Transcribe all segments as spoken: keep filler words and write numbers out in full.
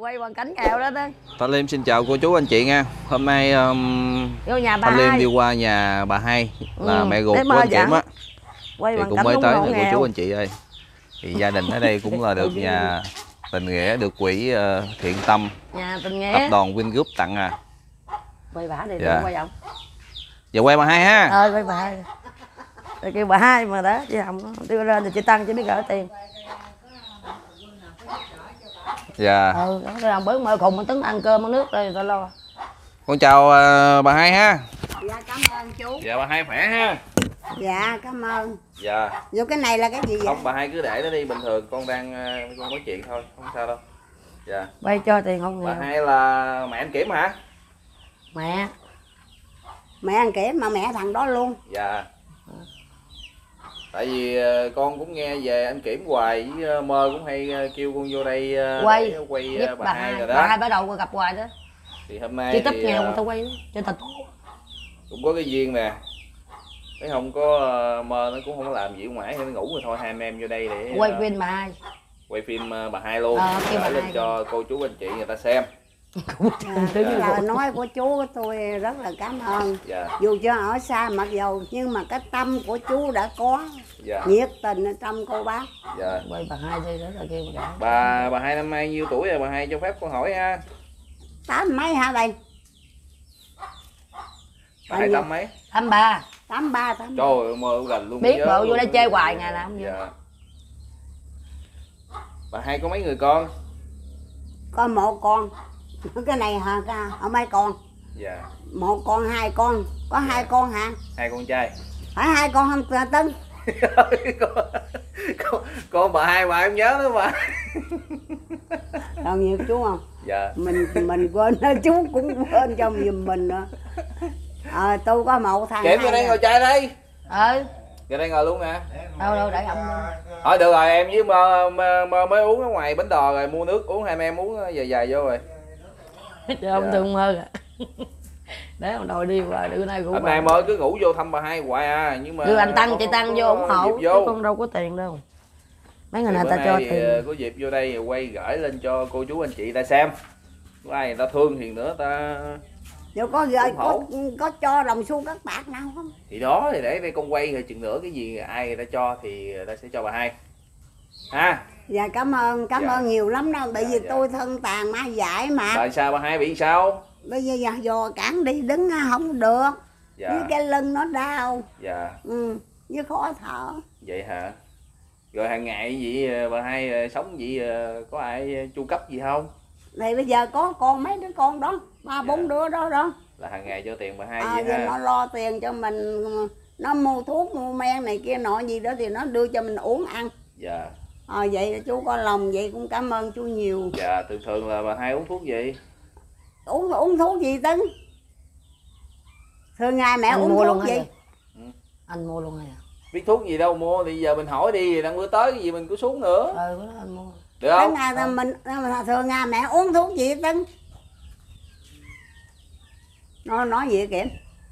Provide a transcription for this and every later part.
quay bằng cảnh nghèo đó đó. Thanh Liêm xin chào cô chú anh chị nha. Hôm nay um, vô nhà bà Thanh Liêm hai. đi qua nhà bà hai là ừ, mẹ ruột của anh Kiểm á. Quay thì bằng cũng cảnh mới tới hộ nè cô nghèo. chú anh chị ơi. Thì gia đình ở đây cũng là được nhà tình nghĩa, được quỹ uh, thiện tâm nhà tình nghĩa tập đoàn Vingroup tặng à. Quay bà đi, dạ. Quay ông. Giờ quay bà hai ha. Ờ quay bà hai. Rồi kêu bà hai mà đó chị Hồng đưa lên thì chị Tăng chỉ biết gửi tiền. Dạ. Ừ, đó rồi ông bớt mơ cùng mình tính ăn cơm ăn nước rồi tao lo. Con chào uh, bà hai ha. Dạ cảm ơn chú. Dạ bà hai khỏe ha. Dạ cảm ơn. Dạ. Vô cái này là cái gì vậy? Không, bà hai cứ để nó đi, bình thường con đang uh, con nói chuyện thôi, không sao đâu. Dạ. Quay cho tiền không nghèo. Bà hai là mẹ anh Kiểm hả? Mẹ. Mẹ ăn Kiểm mà mẹ thằng đó luôn. Dạ. Tại vì con cũng nghe về anh Kiểm hoài, với Mơ cũng hay kêu con vô đây quay để quay giúp bà, bà hai rồi đó. Bà hai bắt đầu gặp hoài đó. Thì hôm nay chứ tích thì nghèo mà tao quay đó. Cho tịch cũng có cái duyên nè. Thấy không có Mơ nó cũng không có làm gì ngoài, nó ngủ rồi thôi, hai anh em vô đây để quay phim bà hai. Quay phim bà hai luôn, ờ, gửi lên cho cô chú anh chị người ta xem. Dạ, lời nói của chú tôi rất là cảm ơn. Dạ. Dù cho ở xa mặc dầu nhưng mà cái tâm của chú đã có. Dạ. Nhiệt tình ở trong cô bác. Dạ. Quay bà hai đi đó là kêu bà. Bà bà hai năm nay nhiêu tuổi rồi bà hai, cho phép con hỏi ha? Tám mấy hả đây? Bà hai tám mấy? Tám ba. Tám ba tám. Trời ơi Mơ gần luôn. Biết bộ vô đây chơi hoài ngày nào không? Dạ. Bà hai có mấy người con? Có một con. Cái này hả? Ở mấy con? Dạ. Một con, hai con. Có dạ. Hai con hả? Hai con trai. Phải hai con không Tưng? con, con, con bà hai bà em nhớ đó bà. Còn nhiều chú không? Dạ. Mình mình quên chú cũng quên cho giùm mình nữa. Ờ tôi có một thằng. Kiểm vô đây ngồi chơi đây. Ừ. Vô đây ngồi luôn nè. Đâu đâu để ông luôn. Thôi được rồi, em với mơ, mơ, mơ mới uống ở ngoài bến đò rồi, mua nước uống, hai anh em uống dài dài vô rồi. Trời ông thương Mơ à. Để ông đòi đi hoài bữa nay cũng. Hôm nay Mơ cứ ngủ vô thăm bà hai hoài à, nhưng mà đưa anh Tăng chị Tăng vô ủng hộ chứ con đâu có tiền đâu. Mấy người này ta cho tiền. Có dịp vô đây quay gửi lên cho cô chú anh chị ta xem. Có ai người ta thương thì nữa ta. Rồi có gửi có, có cho đồng xu các bạc nào không? Thì đó thì để đây con quay rồi chừng nữa cái gì ai người ta cho thì người ta sẽ cho bà hai. Ha. Dạ cảm ơn, cảm dạ. ơn nhiều lắm đâu, bởi dạ, vì dạ. tôi thân tàn ma dại mà. Tại sao bà hai bị sao? Bây giờ giờ dò cản đi đứng không được. Dạ. Với cái lưng nó đau. Dạ. Ừ, với khó thở. Vậy hả? Rồi hàng ngày vậy bà hai sống vậy có ai chu cấp gì không? Thì bây giờ có con mấy đứa con đó, ba bốn dạ. đứa đó đó. Là hàng ngày cho tiền bà hai à, vậy ha? Nó lo tiền cho mình, nó mua thuốc, mua men này kia nọ gì đó thì nó đưa cho mình uống ăn. Dạ. À, vậy chú có lòng vậy cũng cảm ơn chú nhiều. Dạ, thường thường là bà hai uống thuốc gì? Uống uống thuốc gì Tưng? Thường ngày mẹ anh uống mua thuốc luôn gì? Ừ. Anh mua luôn rồi à? Biết thuốc gì đâu mua, thì giờ mình hỏi đi, đang bữa tới cái gì mình cứ xuống nữa. Ừ, bữa đó anh mua. Được không? Ngày là mình thường ngày mẹ uống thuốc gì Tưng? Nó nói gì Kiểm?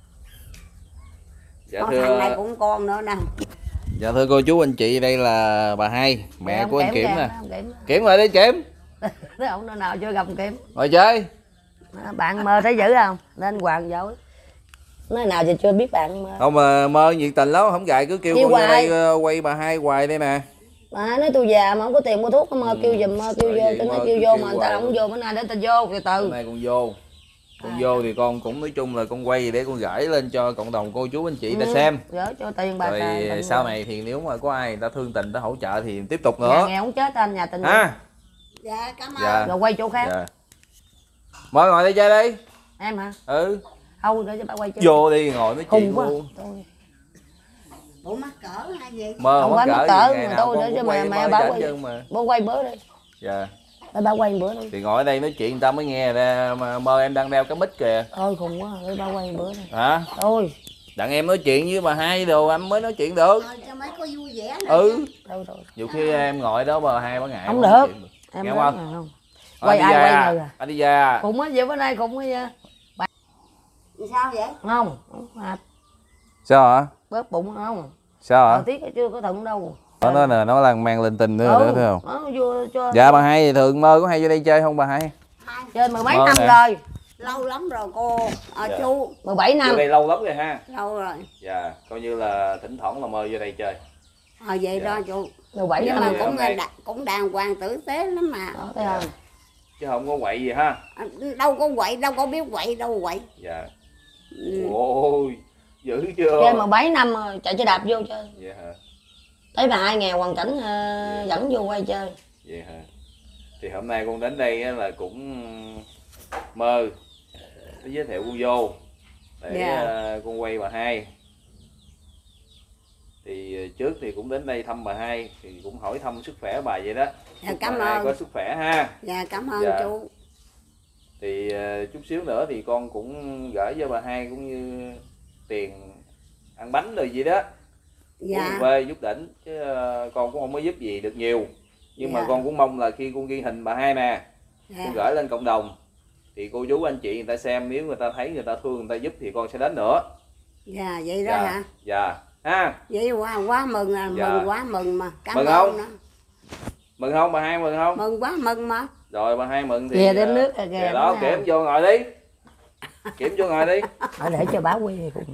Dạ Con thưa... thằng này cũng con nữa nè. Dạ thưa cô chú anh chị, đây là bà hai, mẹ dạ, của anh Kiểm nè. Kiểm. Kiểm rồi đi Kiểm. Thế ông nơi nào chưa gặp Kiểm? Ngồi chơi. Bạn Mơ thấy dữ không? Nên Hoàng dối. Nói nào thì chưa biết bạn Mơ. Không mà Mơ nhiệt tình lắm, không gài cứ kêu con ra đây quay bà hai hoài đây nè. Bà nói tôi già mà không có tiền mua thuốc, Mơ ừ. kêu giùm Mơ kêu vô, cho nó kêu vô mà người ta không vô, bữa nay để ta vô từ từ. Bữa nay con vô. Con à. vô thì con cũng nói chung là con quay để con gửi lên cho cộng đồng cô chú anh chị ừ. ta xem. Gửi cho tiền bà. Rồi sau này thì nếu mà có ai người ta thương tình, ta hỗ trợ thì tiếp tục nữa. Nhà nghèo không chết anh, nhà tình. À. Dạ cảm ơn. Dạ. Rồi quay chỗ khác. Dạ. Mời ngồi đây chơi đi. Em hả? Ừ. Không, để cho bà quay chơi. Vô đi ngồi nói chuyện luôn. Ủa mắc cỡ hay gì? Mơ không mắc cỡ, cỡ mà tôi để cho mẹ mẹ bà quay. Bố quay bữa đi. Dạ. Để bà quay bữa đi. Thì ngồi ở đây nói chuyện người ta mới nghe ra, mà Mơ em đang đeo cái mic kìa. Thôi khùng quá, để bà quay bữa đi. Hả? Thôi. Đặng em nói chuyện với bà hai đồ anh mới nói chuyện được. Thôi cho mấy có vui vẻ này. Ừ. Đâu rồi. Nhiều khi em ngồi đó bà hai bà ngại. Không được. Em nghe không? không? Quay ai quay người à? Anh đi ra. Khùng á, vậy bữa nay khùng á. Sao vậy? Không. Sao hả? Bớt bụng không? Sao hả? Thời tiết chưa có thận đâu. Nó nói nè, nó đang mang linh tinh nữa, ừ, nữa thấy không? Nó vô cho... Dạ bà hai thì thường Mơ có hay vô đây chơi không bà hai? Chơi mười mấy Mơ năm nè. rồi. Lâu lắm rồi cô, à, Dạ. chú. mười bảy năm. Vô đây lâu lắm rồi ha. Lâu rồi. Dạ, coi như là thỉnh thoảng là mơ vô đây chơi. À, vậy Dạ. đó chú. mười bảy Nhưng năm. mà Dạ, cũng hôm nay- đa, cũng đàng hoàng tử tế lắm mà. Đó, thấy không? Chứ không có quậy gì ha. À, đâu có quậy, đâu có biết quậy, đâu quậy. Dạ. Ừ. Ôi, dữ chưa? Chơi mười bảy năm rồi, chạy xe đạp vô chơi. Vậy hả? Thấy bà hai nghèo hoàn cảnh uh, dẫn vô quay chơi. Vậy hả? Thì hôm nay con đến đây á là cũng mơ nó giới thiệu con vô để Dạ. ờ, con quay bà hai. Thì trước thì cũng đến đây thăm bà hai thì cũng hỏi thăm sức khỏe bà vậy đó. Dạ, Chúc cảm bà hai ơn. có sức khỏe ha. Dạ, cảm ơn Dạ. chú. Thì ờ, chút xíu nữa thì con cũng gửi cho bà hai cũng như tiền ăn bánh rồi gì đó. Dạ. Dạ. Về giúp đỉnh chứ ờ, con cũng không có giúp gì được nhiều. Nhưng Dạ. mà con cũng mong là khi con ghi hình bà hai nè, Dạ. con gửi lên cộng đồng thì cô chú anh chị người ta xem, nếu người ta thấy người ta thương người ta giúp thì con sẽ đến nữa. Dạ, vậy đó Dạ. hả? Dạ ha. Vậy quá quá mừng à, Dạ. mừng quá mừng mà. Cảm Mừng ơn không? đó. Mừng không bà hai, mừng không? Mừng quá mừng mà. Rồi bà hai mừng thì Về đem ờ, nước à, kìa, kìa đó, đúng kiểm không? vô ngồi đi. Kiểm vô ngồi đi. Ở để cho báo quy cùng.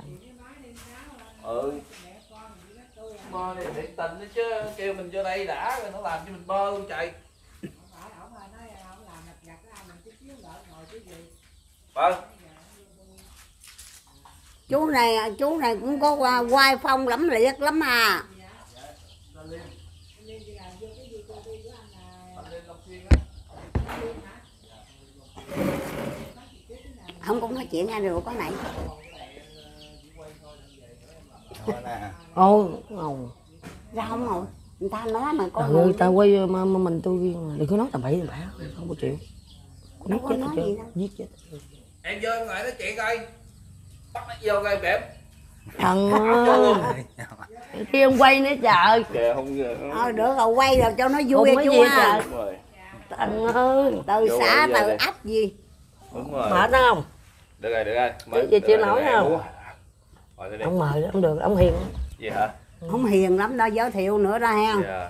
Ừ. Mơ này thiệt tình đó chứ, kêu mình vô đây đã rồi nó làm cho mình mơ luôn trời. Vâng. Chú này chú này cũng có qua quay phong lẫm liệt lắm à. Không cũng nói chuyện nghe được có này. Ôi, ngầu. Ra không ngồi. Người ta nói mà có Trời ngồi ơi, đi. tao quay mà, mà mình tôi riêng. Đừng có nói tầm bậy tầm bạ, không có chuyện. Con Đâu giết có chết nói hết gì trơn, đâu. giết chết. Em vô em ngồi nói chuyện coi. Bắt nó vô coi kiểm. Thần ơi. Khi ông quay nữa trời. Kìa không kìa. Ờ được rồi quay rồi cho nó Không vui có chú gì à. trời. Đúng rồi. Thần ơi. Từ Vô xã quay vô từ đây. ấp gì. Đúng rồi. Mệt không? Được rồi, được rồi. Chứ gì chưa nói rồi, không? ngồi ngồi đây đi. Ông mời ông được, ông hiền. Gì hả? Không hiền lắm đó, giới thiệu nữa đó ha. Dạ.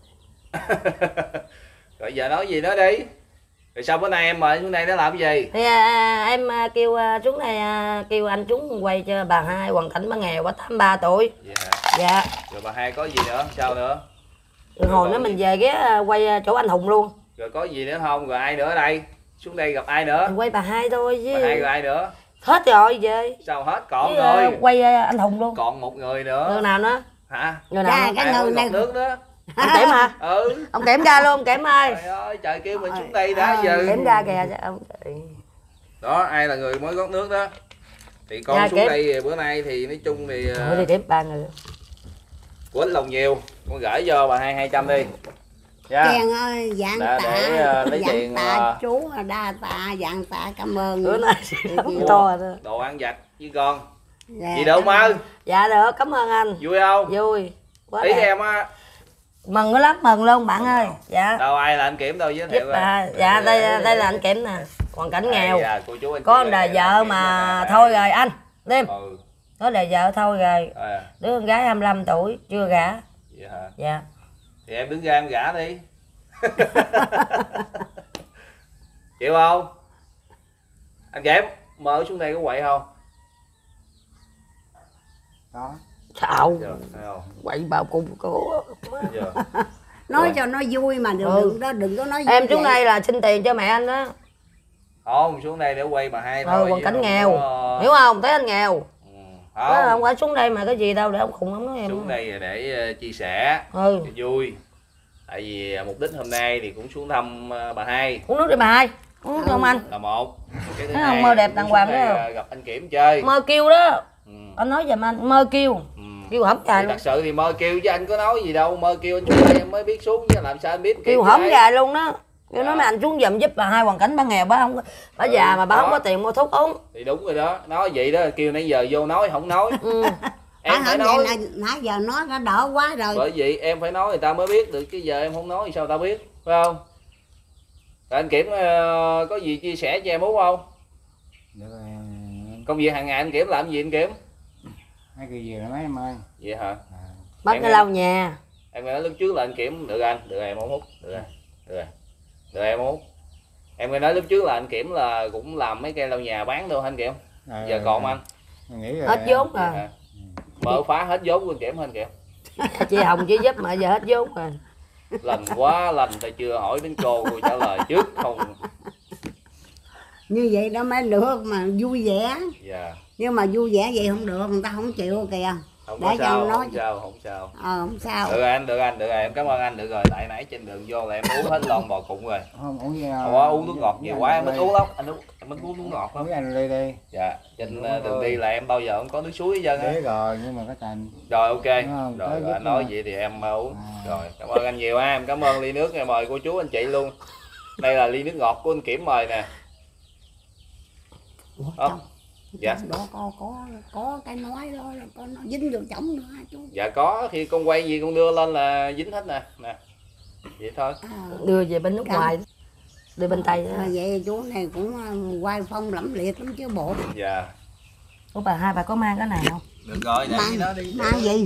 Rồi giờ nói gì đó đi. Rồi sau bữa nay em mời xuống đây để làm cái gì? Thì à, em à, kêu à, xuống đây à, kêu anh chúng quay cho bà hai hoàn cảnh bà nghèo, bà tám mươi ba tuổi. Vậy hả? Dạ. Rồi bà hai có gì nữa? Sao nữa? Rồi hồi nữa mình về ghé à, quay à, chỗ anh Hùng luôn. Rồi có gì nữa không? Rồi ai nữa ở đây? Xuống đây gặp ai nữa? Mình quay bà hai thôi chứ. Bà hai rồi ai nữa? Hết rồi về. Sao hết? Còn Chứ, à, rồi. quay à, anh Hùng luôn. Còn một người nữa. Người nào nữa? Hả? Người nào? Dạ, nữa? cái À, người có này. giọt nước đó. Ông Kiểm hả? Ừ. Ông Kiểm ra luôn, Kiểm ơi. Trời ơi, trời kêu mình xuống đây đã À, giờ. Kiểm ra kìa. Ông... Đó, ai là người mới gót nước đó. Thì con Dạ, xuống Kiểm. đây bữa nay thì nói chung thì uh, Thôi đi Kiểm ba người. của ít lòng nhiều. Con gửi cho bà hai hai trăm đi. Dạ. Tiền ơi, dạng Đã tạ, để, uh, lấy dạng tiền, tạ uh, chú đa tạ, dạng tạ cảm ơn. Bữa nay không Dạ. to rồi. Đồ ăn vặt với con. Dạ, Gì đâu cảm mơ? ơn. Dạ được, cảm ơn anh. Vui không? Vui. Quá Ý đẹp. em á. Mừng lắm, mừng luôn bạn ơi. Dạ. Đâu ai là anh Kiểm đâu giới Giúp thiệu. bà. Dạ đây đây là anh Kiểm nè. Hoàn cảnh nghèo. Dạ, cô chú anh Có chị đời đây là vợ Kiểm mà nè. thôi rồi anh. Đêm. Ừ. Có đời vợ thôi rồi. À, Đứa con gái hai mươi lăm tuổi chưa gả. vậy hả? Dạ. Thì em đứng ra em gả đi. Chịu không? Anh Kiểm, mơ xuống đây có quậy không? Đó. Xạo. Giờ, thấy không? Quậy bao cùng cổ. Giờ. Nói Rồi. cho nó vui mà đừng, Ừ. đừng, đó, đừng có nói vui Em xuống vậy. đây là xin tiền cho mẹ anh đó. Không, xuống đây để quay bà hai Ừ, thôi. hoàn chứ cảnh không nghèo. có- Hiểu không? Thấy anh nghèo. Ừ, Đó, không. không phải xuống đây mà cái gì đâu để ông khùng ông nói em. Xuống đây để ờ, chia sẻ Ừ. cho vui. Tại vì mục đích hôm nay thì cũng xuống thăm ờ, bà hai Uống nước đi bà hai. Uống nước không anh? là một. Cái thứ Thấy không, hai mơ đẹp cũng đàng xuống hoàng đây, đó. ờ, gặp anh Kiểm chơi. Mơ kêu đó. Ừ. Anh nói giùm anh, mơ kêu. Ừ. Kêu hổng gài Thì luôn. thật sự thì mơ kêu chứ anh có nói gì đâu, mơ kêu anh xuống đây em mới biết xuống chứ làm sao anh biết. Kêu Kiểm hổng vậy? gài luôn đó. Kêu Dạ. nói mấy anh xuống giùm giúp bà hai hoàn cảnh bà nghèo bà không có- bà Ừ, già mà bà đó. không có tiền mua thuốc uống. Thì đúng rồi đó, nói vậy đó, kêu nãy giờ vô nói không nói. Ừ. Em Phải phải không nói. vậy là nãy giờ nói nó đỡ quá rồi. Bởi vậy em phải nói người ta mới biết được, chứ giờ em không nói thì sao ta biết, phải không? Rồi anh Kiểm ờ, có gì chia sẻ cho em Út không? Được rồi, Công việc hàng ngày anh Kiểm làm gì anh Kiểm? mấy cái gì là mấy em ơi. Vậy hả? Bắt Em cái nghe- lau nhà. Em nói lúc trước là anh Kiểm được anh, được em không Út, được rồi, được rồi, được em không Út. Em nghe nói lúc trước là anh Kiểm là cũng làm mấy cây lau nhà bán đâu anh Kiểm. À, Giờ còn không anh? Nghĩ rồi, Hết vốn rồi. Dạ. Mở phá hết vốn của anh Kiểm anh Kiểm. Chị Hồng chỉ giúp mà giờ hết vốn rồi. Lành quá lành, tại chưa hỏi đến cô, cô trả lời trước không. Như vậy đó mới được mà vui vẻ. Dạ. Nhưng mà vui vẻ vậy không được, người ta không chịu kìa. Không Để có cho sao, nói- không sao, không sao. Ờ không sao. Được rồi anh, được anh, được rồi, em cảm ơn anh, được rồi. Tại nãy trên đường vô là em uống hết lon bò cụng rồi. không uống gì Không có uống nước ngọt nhiều quá, em ít uống lắm. Anh uống, em ít uống nước ngọt lắm. uống anh đi đi. Dạ, trên uh, đường đi là em bao giờ không có nước suối hết trơn á. Thế rồi nhưng mà cái thành Rồi ok, không, rồi, tới rồi giúp anh nói mà. vậy thì em uh, uống. À. Rồi, cảm ơn anh nhiều ha, em cảm ơn ly nước này, mời cô chú anh chị luôn. Đây là ly nước ngọt của anh Kiểm mời nè. Ủa, Ờ, trong- dạ. trong đó có có có cái nói đó là có nó dính vô chổng nữa hả chú? Dạ có, khi con quay gì con đưa lên là dính hết nè. Nè. Vậy thôi. À, Đưa về bên nước Cầm. ngoài, đưa bên Tây đó. à, vậy chú này cũng uh, quay phong lẫm liệt lắm chứ bộ. Dạ. Ủa bà hai bà có mang cái này không? Được rồi, để Mang, nó đi. mang gì?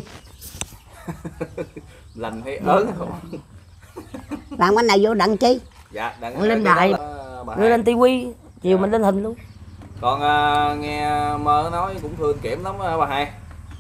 Lành hay ớn không? Làm cái này vô đặng chi? Dạ, đặng Lên cái đó đài. là bà Đưa hai. lên tivi, chiều mình lên hình luôn. Con uh, nghe mơ nói cũng thương Kiểm lắm á bà hai.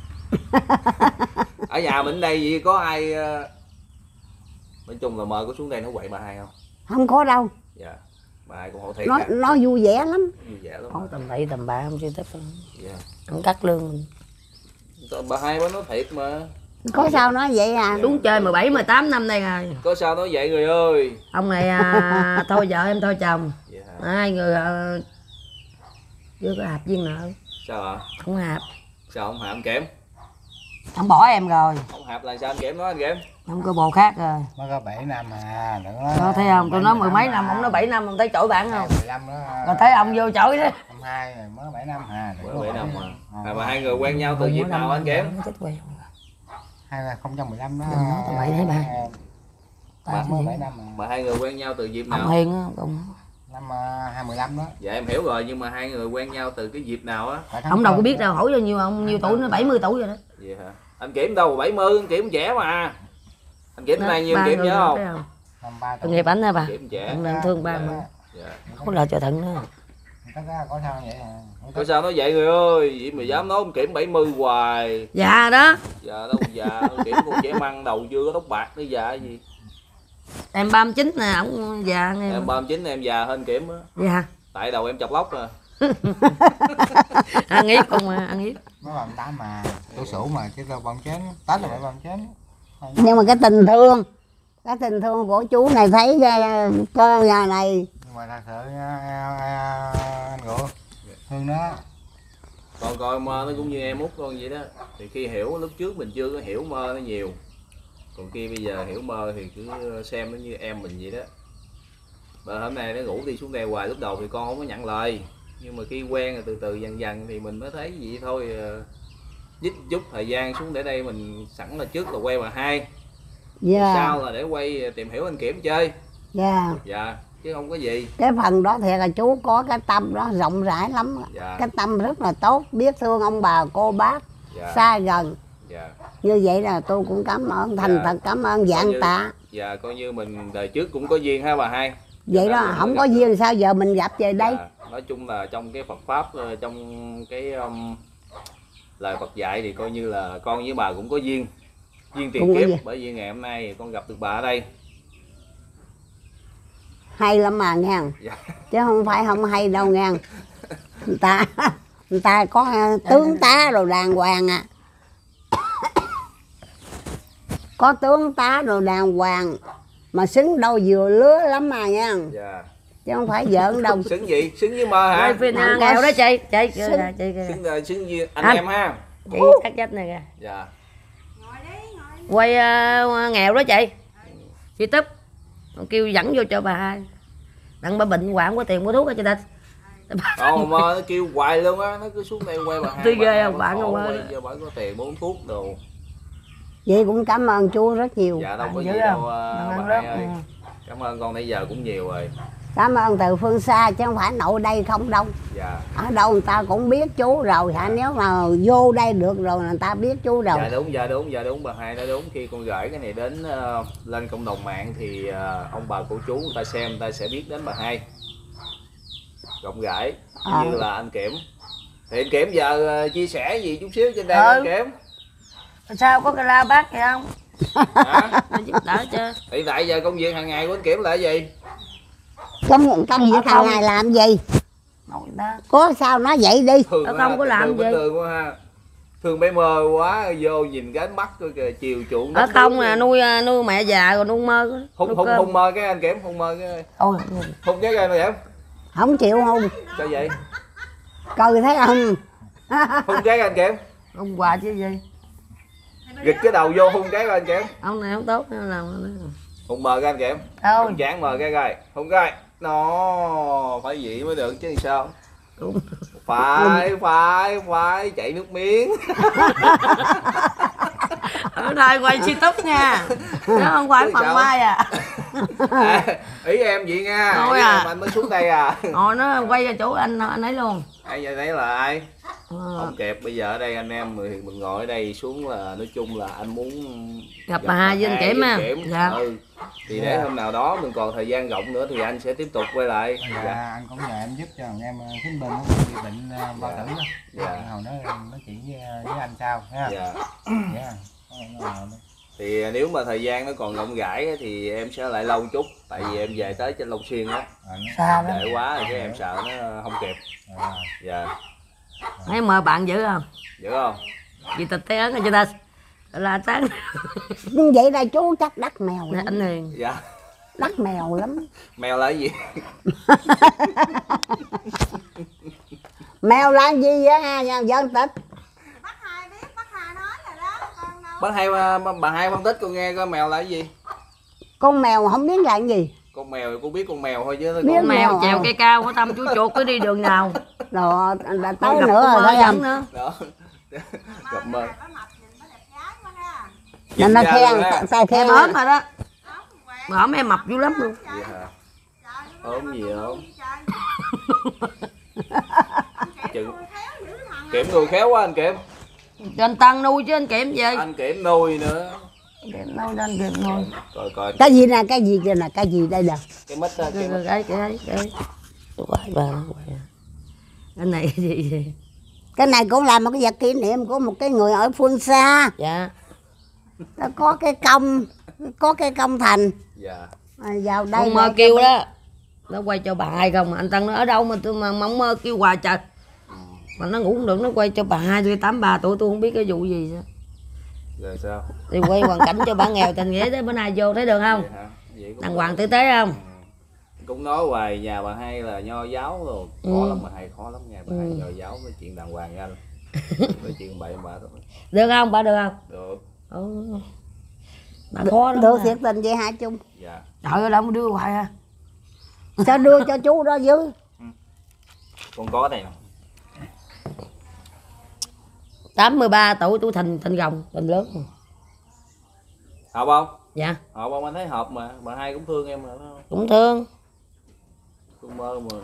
Ở nhà mình đây gì có ai uh... nói chung là mơ có xuống đây nó quậy bà hai không? Không có đâu. Dạ. Bà hai cũng hổ thiệt. Nó Nó nó vui vẻ lắm. vui vẻ lắm. Không tầm bậy tầm bạ không chưa thích. Dạ. Không cắt lương mình. Bà hai mới nói thiệt mà. Có sao nói vậy à? Xuống chơi mười bảy mười tám năm đây rồi. Có sao nói vậy người ơi. Ông này à, thôi vợ em thôi chồng. Dạ hả? Hai người à, chưa có hạp viên nợ. Sao ạ? Không hạp. Sao không hạp Kiểm? Ông bỏ em rồi. Không hạp là sao anh Kiểm nói anh Kiểm? Không có bồ khác rồi. mới có bảy năm à, đừng có. Đó, thấy không? Tôi nói mười mấy năm, ông nói bảy năm, ông thấy chổi bạn không? mười lăm đó. Rồi thấy ông vô chổi đó. Năm hai rồi mới bảy năm à. đừng có Mới bảy năm hỏi. mà. Ờ, À, mà hai người quen nhau từ dịp nào anh Kiểm? Chết quen. hai không một lăm đó. Đừng nói tầm bậy đấy ba. Ba mới bảy năm à. Mà hai người quen nhau từ dịp Ông nào? Hiền á, ông, Năm uh, hai mười lăm đó. Dạ em hiểu rồi, nhưng mà hai người quen nhau từ cái dịp nào á? Phải tháng ông đâu có tư. biết đâu, hỏi bao nhiêu ông nhiêu tuổi, nó bảy mươi tuổi rồi đó. Vậy hả? Anh Kiểm đâu bảy mươi, anh Kiểm trẻ mà. Anh Kiểm Đó, này nhiều ba Kiểm người nhớ rồi, không? thấy không? Năm ba Tội tuổi. nghiệp ảnh hả bà? Kiểm trẻ. Ông nên thương ba mà. Dạ. Không có lời cho thận nữa. Tất cả có sao vậy à? Không Có có. sao nói vậy người ơi, vậy mà dám nói ông Kiểm bảy mươi hoài. Dạ đó. Dạ đâu già, ông Kiểm con trẻ măng đầu chưa có tóc bạc nữa già gì. Em ba mươi chín nè, ông già nghe. Em ba mươi chín em già hơn Kiểm á. Dạ. Tại đầu em chọc lóc à. Ăn hiếp không mà, ăn hiếp. Mới bằng tám mà. Tôi sủ mà chứ đâu bằng chén. Tết là phải bằng chén. Nhưng mà cái tình thương, cái tình thương của chú này thấy uh, cô nhà này. Nhưng mà thật sự à, à, anh Gỗ thương nó. Còn coi mơ nó cũng như em út con vậy đó. Thì khi hiểu lúc trước mình chưa có hiểu mơ nó nhiều. Còn kia bây giờ hiểu mơ thì cứ xem nó như em mình vậy đó. Và hôm nay nó ngủ đi xuống đây hoài, lúc đầu thì con không có nhận lời. Nhưng mà khi quen rồi từ từ dần dần thì mình mới thấy vậy thôi. Dích chút thời gian xuống để đây mình sẵn là trước là quay bà hai. Dạ. Sau là để quay tìm hiểu anh Kiểm chơi. Dạ. Dạ, chứ không có gì. Cái phần đó thì là chú có cái tâm đó rộng rãi lắm. Dạ. Cái tâm rất là tốt, biết thương ông bà cô bác, Dạ. xa gần. Dạ. Như vậy là tôi cũng cảm ơn, thành Dạ. thật cảm ơn dạng như- tạ. Dạ, coi như mình đời trước cũng có duyên ha bà hai. Vậy đó, Dạ, không dạ. có duyên sao giờ mình gặp về đây. Dạ, nói chung là trong cái Phật pháp, ờ, trong cái um, lời Phật dạy thì coi như là con với bà cũng có duyên, duyên tiền Cũng có kiếp. duyên. Bởi vì ngày hôm nay con gặp được bà ở đây. Hay lắm mà nghe. Dạ. Chứ không phải không hay đâu nghe. Người ta, người ta có uh, tướng tá rồi đàng hoàng à. Có tướng tá rồi đàng hoàng. Mà xứng đâu vừa lứa lắm mà nha. Dạ. Chứ không phải giỡn đâu. Xứng gì? Xứng với mơ hả? Đây phiên Không có nghèo đó chị, chị kìa, xứng. chị kìa. Xứng là xứng với anh, Anh. em ha. Chị cắt chết này kìa. Dạ. Quay uh, nghèo đó chị. Chị Túp. Kêu dẫn vô cho bà hai. Đặng bà bệnh hoạn có tiền mua thuốc cho ta. Còn mơ nó kêu hoài luôn á, nó cứ xuống đây quay bà hai. Tôi bà ghê hai không, bà bạn khổ không ơi. quay, giờ bà có tiền uống thuốc đồ. Vậy cũng cảm ơn chú rất nhiều. Dạ đâu có Dữ gì không? đâu ờ, Ăn bà ăn hai rất, ơi. ừ. Cảm ơn con nãy giờ cũng nhiều rồi. Cảm ơn từ phương xa chứ không phải nội đây không đâu. Dạ. Ở đâu người ta cũng biết chú rồi hả? Nếu mà vô đây được rồi người ta biết chú rồi. Dạ đúng, dạ đúng, dạ đúng, bà hai nói đúng. Khi con gửi cái này đến uh, lên cộng đồng mạng thì uh, ông bà cô chú người ta xem người ta sẽ biết đến bà hai. rộng rãi À. như là anh Kiểm. Thì anh Kiểm giờ uh, chia sẻ gì chút xíu trên đây Ừ. anh Kiểm. Sao có cái lao bác gì không? Hả? Để giúp đỡ chứ. Thì tại giờ công việc hàng ngày của anh Kiểm là cái gì? Công công việc Ở hàng không. ngày làm gì? Nội đó. Có sao nói vậy đi. Thường Ở không ha, có làm thường gì. bình thường quá ha. Thương bé Mơ quá, vô nhìn cái ánh mắt coi kìa, chiều chuộng. Ở không à, nuôi nuôi mẹ già rồi nuôi Mơ. Hung hung hung Mơ cái anh Kiểm, hung Mơ cái. Ôi, Hung cái coi nè em. Không chịu hung. Sao vậy? Cười thấy không? Hung cái anh Kiểm. ông quà chứ gì. Gịch cái đầu vô hung cái coi anh Kiểm. Ông này không tốt nữa làm. Hung Mơ cái anh Kiểm. Thôi. Hung chán Mơ cái coi. Hung cái. Nó phải vậy mới được chứ sao? Đúng. Phải phải phải chảy nước miếng. Ở đây quay YouTube nha. Chứ không phải Chứ phần sao? mai à. À, ý em vậy nha. Thôi Ý à. em anh mới xuống đây à. Hồi nó quay ra chỗ anh anh ấy luôn. Ai giờ đấy là ai? Ờ, Không kẹp, bây giờ ở đây anh em thì mình ngồi ở đây xuống là nói chung là anh muốn gặp bà Hai với anh Kiểm với á. anh Kiểm. Dạ. Ừ. Thì để hôm nào đó mình còn thời gian rộng nữa thì anh sẽ tiếp tục quay lại. Dạ, Dạ. anh cũng nhờ em giúp cho thằng em Khánh Bình nó bị bệnh uh, bao tử đó. Dạ. Hồi đó nói chuyện với, với anh sao ha. Dạ. Dạ. Có nào đâu. Thì nếu mà thời gian nó còn rộng rãi á, thì em sẽ lại lâu chút, tại vì em về tới trên Long Xuyên á, À, nó- Xa đó. để quá rồi cái em sợ nó không kịp. à, Dạ. Thấy mời bạn dữ không? Dữ không? Vì tịch té ấn cho ta là sáng. Nhưng vậy đây chú chắc đắt mèo lắm. Anh Hiền. Dạ. Đắt mèo lắm. Mèo là cái gì? Mèo là gì á dân tịch? Bác Hai biết, bác Hai nói rồi đó, con đâu. Bác hai bà hai phân tích con nghe coi mèo là cái gì? Con mèo không biết là cái gì. Con mèo thì cô biết con mèo thôi chứ nó Biết con Mèo mèo trèo à. cây cao có tâm chú chuột cứ đi đường nào. Rồi là tới Gặp nữa con rồi Mơ thấy dẫn không? nữa. đó. Gặp mơ. Bà mập nhìn bà đẹp gái quá ha. Nên nó Dạ, khen, dạ. sai Em khen ốm rồi đó. Ốm quẹt. Mà ốm em mập dữ lắm luôn. Vậy hả? Trời Ốm gì ốm? Trời. Chừng Nuôi khéo dữ thằng. Kiểm nuôi khéo quá anh Kiểm. Cho anh Tân nuôi chứ anh Kiểm gì. Anh Kiểm nuôi nữa. Kiểm nuôi anh Kiểm nuôi. Coi coi cái gì nè, cái gì kìa nè, cái gì đây nè. cái mít đó, cái Cái mít. cái cái cái. Quay bà nó quay. Cái này cái gì vậy? Cái này cũng là một cái vật kỷ niệm của một cái người ở phương xa. Dạ. Nó có cái công, có cái công thành. Dạ. À, vào đây Ông Mơ để kêu cho- đó. Nó quay cho bà Hai không. Anh Tân nói ở đâu mà tôi mà mong Mơ kêu hoài trời. Mà nó ngủ không được nó quay cho bà Hai tôi tám ba tuổi tôi không biết cái vụ gì nữa. Rồi sao? Thì quay hoàn cảnh cho bà nghèo tình nghĩa tới bữa nay vô thấy được không? Vậy hả? Vậy cũng Đàng hoàng tử tế không? cũng nói hoài nhà bà hai là nho giáo rồi, khó Ừ. lắm bà hai, khó lắm nha bà hai, Ừ. nho giáo nói chuyện đàng hoàng với anh. Nói chuyện bậy bạ thôi. Được không? Bà được không? Được. Ừ. Bà khó lắm. Được à. thiệt tình vậy hả chung? Dạ. Trời ơi đâu mà đưa hoài à. Sao đưa cho chú đó dưới? Con có này nè. tám mươi ba tuổi tôi thành thành gồng, thành lớn rồi. Hợp không? Dạ, Hợp không? Anh thấy hợp mà, bà hai cũng thương em mà. Nó cũng thương. thương Mơ mà.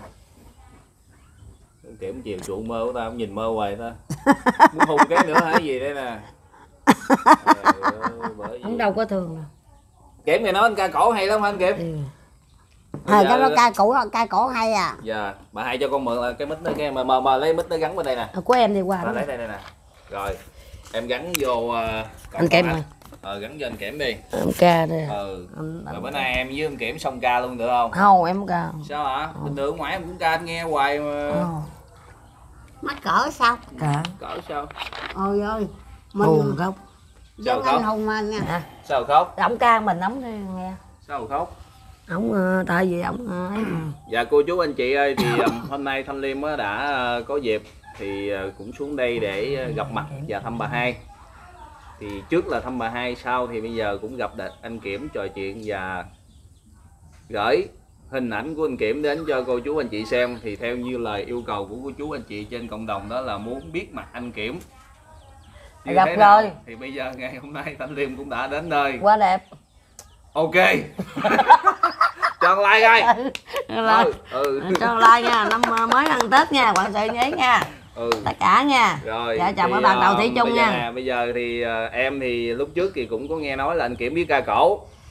Kiểm chiều chuộng Mơ của ta, không nhìn Mơ hoài ta. Muốn hôn cái nữa hả gì đây nè. Trời ơi, bởi Không vì... đâu có thương đâu. Kiểm này nói anh ca cổ hay lắm hả anh Kiểm? Ừ. À, Dạ, cái đó dạ. ca cổ, ca cổ hay à. Dạ, bà hai cho con mượn là cái mic đó, cái mà mà, mà lấy mic nó gắn bên đây nè. À, của em đi qua À, đó. lấy đây đây nè. Rồi, em gắn vô uh, Anh Kiểm ơi. Ờ, gắn cho anh Kiểm đi. Em ca đây. Ừ. Anh, Rồi anh... bữa nay em với anh Kiểm xong ca luôn được không? Không, em không ca. Sao hả? Bình thường ngoài em cũng ca anh nghe hoài mà. Không. Mắc cỡ sao? Cả. Cỡ sao? Ôi ơi. Hồn Mình khóc. Sao dân khóc? anh hùng mà nha. À, Sao khóc? ổng ca mình ổng đi nghe. Sao khóc? Ổng ờ, tại vì ổng ờ, ấy mà. Dạ cô chú anh chị ơi, thì um, hôm nay Thanh Liêm á đã uh, có dịp thì uh, cũng xuống đây để uh, gặp mặt và thăm bà hai. Thì trước là thăm bà hai, sau thì bây giờ cũng gặp được anh Kiểm trò chuyện và gửi hình ảnh của anh Kiểm đến cho cô chú anh chị xem. Thì theo như lời yêu cầu của cô chú anh chị trên cộng đồng đó là muốn biết mặt anh Kiểm như Gặp thế nào. rồi. Thì bây giờ ngày hôm nay Thanh Liêm cũng đã đến nơi. Quá đẹp. Ok. Cho like coi. Là, Ừ, ừ. cho like nha, năm mới ăn Tết nha, quản sự nhớ nha. Ừ. Tất cả nha. Rồi, Dạ chào thì, các bạn Đầu Thủy ờ, Chung bây giờ nha. nè, bây giờ thì ờ, em thì lúc trước thì cũng có nghe nói là anh Kiểm biết ca cổ.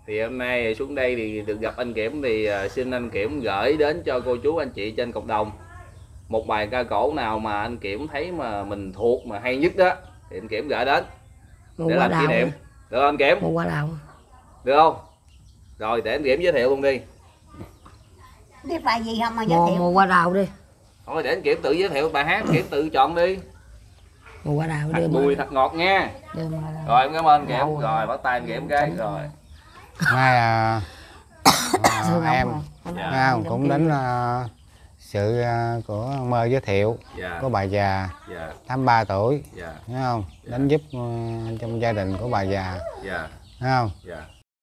Thì hôm nay xuống đây thì được gặp anh Kiểm thì xin anh Kiểm gửi đến cho cô chú anh chị trên cộng đồng một bài ca cổ nào mà anh Kiểm thấy mà mình thuộc mà hay nhất đó thì anh Kiểm gửi đến Mùa để hoa làm kỷ đào. niệm. Được không anh Kiểm? Mùa hoa đào. Được không? Rồi để anh Kiểm giới thiệu luôn đi. Biết bài gì không mà giới Mùa, thiệu? mùa hoa đào đi. Thôi để anh Kiểm tự giới thiệu bài hát, Kiểm tự chọn đi. Mùa hoa đào Thật đi. mùi thật ngọt nha. Rồi em cảm ơn anh Kiểm. Rồi bắt tay anh Kiểm cái rồi. Mai à, à, em Dạ. thấy không? Cũng đến à, sự à, của Mơ giới thiệu Dạ. của bà già Dạ. tám mươi ba tuổi, Dạ. thấy không? Đến giúp à, trong gia đình của bà già, Dạ. thấy không? Dạ.